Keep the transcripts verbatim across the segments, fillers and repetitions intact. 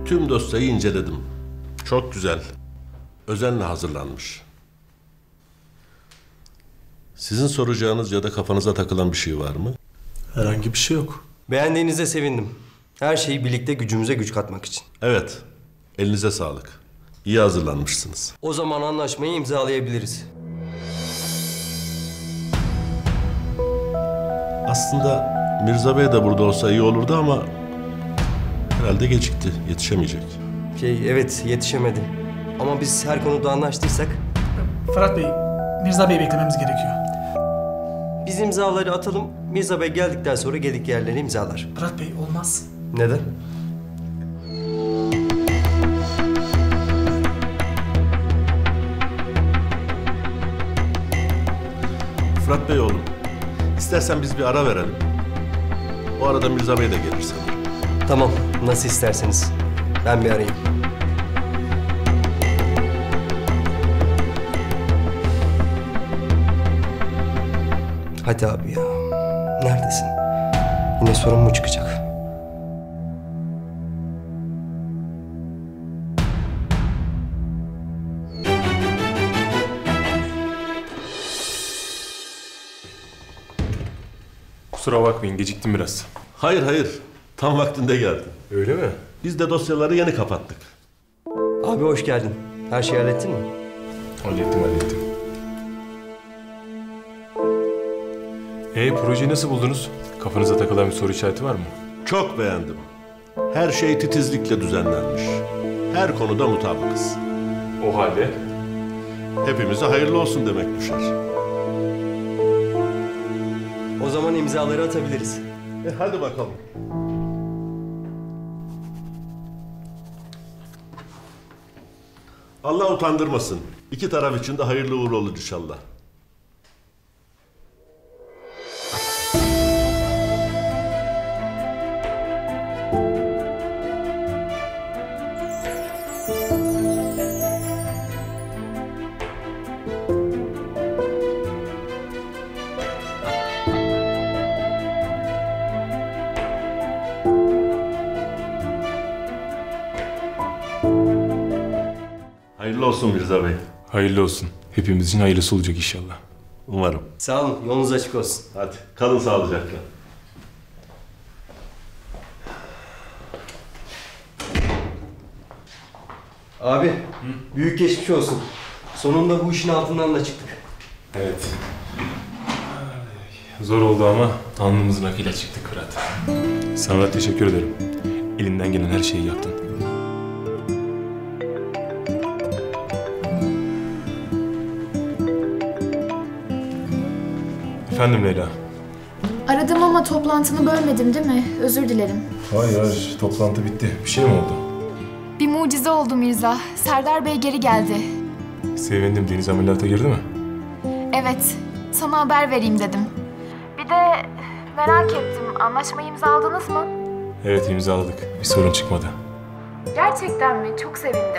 Tüm dosyayı inceledim. Çok güzel. Özenle hazırlanmış. Sizin soracağınız ya da kafanıza takılan bir şey var mı? Herhangi bir şey yok. Beğendiğinize sevindim. Her şeyi birlikte gücümüze güç katmak için. Evet. Elinize sağlık. İyi hazırlanmışsınız. O zaman anlaşmayı imzalayabiliriz. Aslında Mirza Bey de burada olsa iyi olurdu ama herhalde gecikti. Yetişemeyecek. Şey, evet yetişemedi. Ama biz her konuda anlaştıysak... Fırat Bey, Mirza Bey'i beklememiz gerekiyor. Biz imzaları atalım. Mirza Bey geldikten sonra gedik yerleri imzalar. Fırat Bey olmaz. Neden? Fırat Bey oğlum, istersen biz bir ara verelim. O arada Mirza Bey de gelir sanırım. Tamam, nasıl isterseniz. Ben bir arayayım. Hadi abi ya. Neredesin? Yine sorun mu çıkacak? Kusura bakmayın, geciktim biraz. Hayır hayır, tam vaktinde geldin. Öyle mi? Biz de dosyaları yeni kapattık. Abi hoş geldin. Her şeyi hallettin mi? Hallettim, hallettim. Ee, projeyi nasıl buldunuz? Kafanıza takılan bir soru işareti var mı? Çok beğendim. Her şey titizlikle düzenlenmiş. Her konuda mutabıkız. O halde? Hepimize hayırlı olsun demek düşer. O zaman imzaları atabiliriz. E hadi bakalım. Allah utandırmasın. İki taraf için de hayırlı uğurlu olur inşallah. Hayırlı olsun Mirza Bey. Hayırlı olsun. Hepimiz için hayırlısı olacak inşallah. Umarım. Sağ olun, yolunuz açık olsun. Hadi kalın sağlıcakla. Abi, Hı? büyük geçmiş olsun. Sonunda bu işin altından da çıktık. Evet. Zor oldu ama alnımızın akıyla çıktık Fırat. Sana teşekkür ederim. Elinden gelen her şeyi yaptın. Efendim Leyla. Aradım ama toplantını bölmedim değil mi? Özür dilerim. Hayır hayır, toplantı bitti. Bir şey mi oldu? Bir mucize oldu Mirza. Serdar Bey geri geldi. Sevindim. Deniz ameliyata girdi mi? Evet, sana haber vereyim dedim. Bir de merak ettim, anlaşmayı imzaladınız mı? Evet, imzaladık. Bir sorun çıkmadı. Gerçekten mi? Çok sevindim.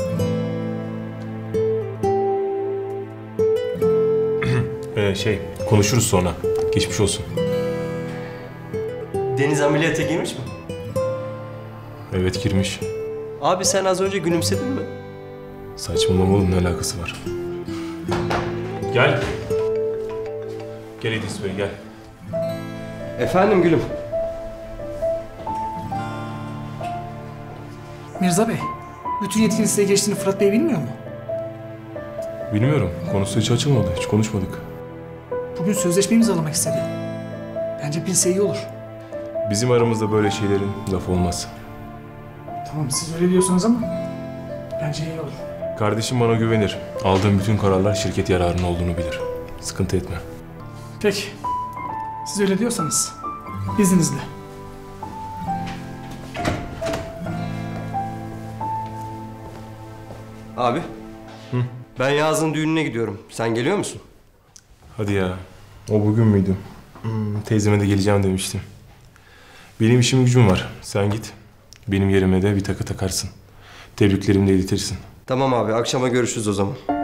Ee, şey, konuşuruz sonra. Geçmiş olsun. Deniz ameliyata girmiş mi? Evet, girmiş. Abi sen az önce gülümsedin mi? Saçmalama oğlum, ne alakası var? Gel. Gel İdris Bey, gel. Efendim gülüm. Mirza Bey, bütün yetkinin size geçtiğini Fırat Bey bilmiyor mu? Bilmiyorum. Konusu hiç açılmadı. Hiç konuşmadık. Bugün sözleşme imzalamak istedi. Bence bilse iyi olur. Bizim aramızda böyle şeylerin lafı olmaz. Tamam, siz öyle diyorsunuz ama bence iyi olur. Kardeşim bana güvenir. Aldığım bütün kararlar şirket yararına olduğunu bilir. Sıkıntı etme. Peki, siz öyle diyorsanız izninizle. Abi. Hı? Ben Yağız'ın düğününe gidiyorum. Sen geliyor musun? Hadi ya. O bugün müydü? Hmm, teyzeme de geleceğim demiştim. Benim işim gücüm var. Sen git. Benim yerime de bir takı takarsın. Tebriklerimi de iletirsin. Tamam abi, akşama görüşürüz o zaman.